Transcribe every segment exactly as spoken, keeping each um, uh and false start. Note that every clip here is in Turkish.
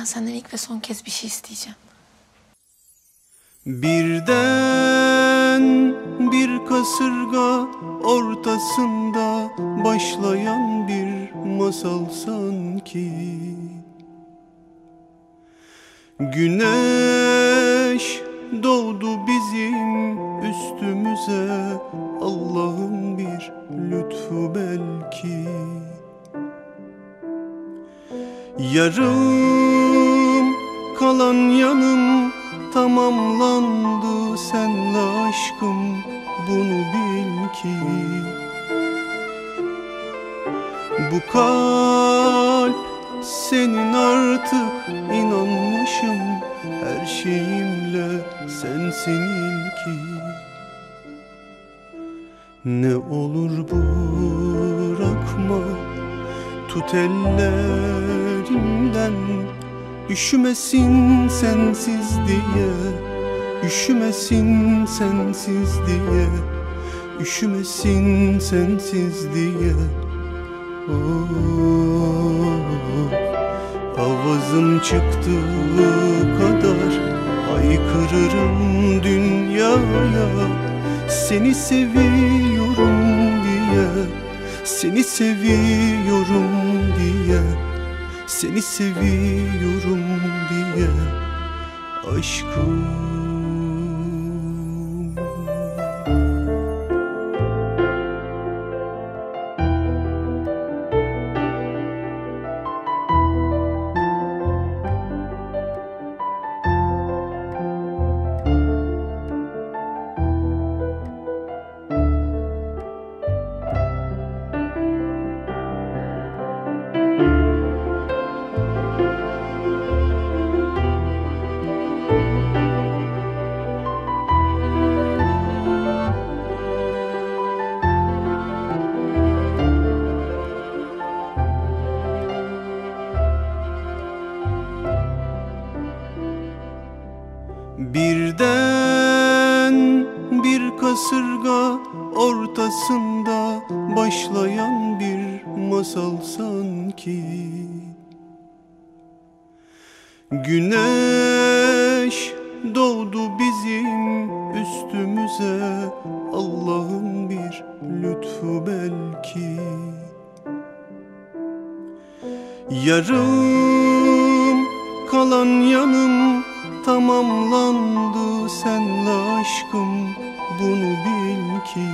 Ben senden ilk ve son kez bir şey isteyeceğim. Birden bir kasırga ortasında başlayan bir masal sanki. Güneş doğdu bizim üstümüze, Allah'ın bir lütfu belki. Yarım kalan yanım tamamlandı senle aşkım, bunu bil ki. Bu kalp senin, artık inanmışım, her şeyimle sensin ilki. Ne olur bırakma, tut ellerimden, üşümesin sensiz diye, üşümesin sensiz diye, üşümesin sensiz diye. Oh, avazım çıktığı kadar haykırırım dünyaya, seni seviyorum diye, seni seviyorum diye, seni seviyorum diye aşkım. Birden bir kasırga ortasında başlayan bir masal sanki. Güneş doğdu bizim üstümüze, Allah'ın bir lütfu belki. Yarım kalan yanım tamamlandı senle aşkım, bunu bil ki.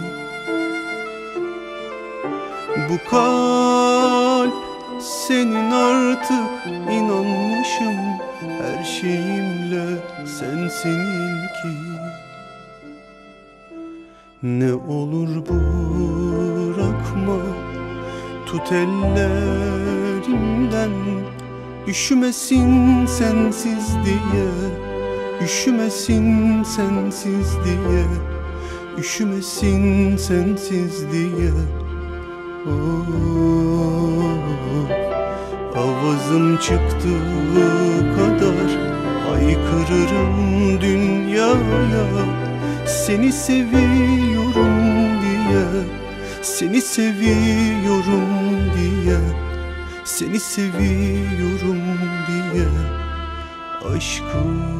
Bu kalp senin, artık inanmışım, her şeyimle sensin ilki. Ne olur bırakma, tut ellerimden, üşümesin sensiz diye, üşümesin sensiz diye, üşümesin sensiz diye. Oh, avazım çıktığı kadar haykırırım dünyaya, seni seviyorum diye, seni seviyorum diye, seni seviyorum diye aşkım.